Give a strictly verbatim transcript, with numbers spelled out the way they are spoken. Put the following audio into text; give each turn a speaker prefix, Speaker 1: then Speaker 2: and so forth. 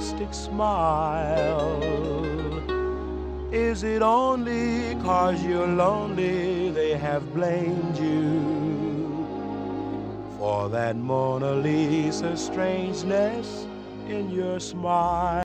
Speaker 1: mystic smile? Is it only 'cause you're lonely they have blamed you for that Mona Lisa strangeness in your smile?